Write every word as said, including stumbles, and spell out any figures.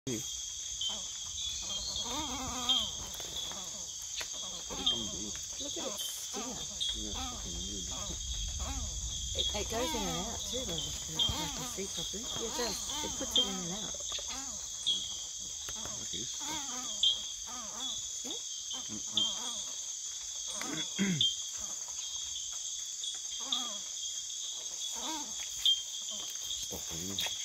Look at it still. It, it goes in and out too, though, if I can see properly. Yeah, it does. It puts it in and out. See? Stop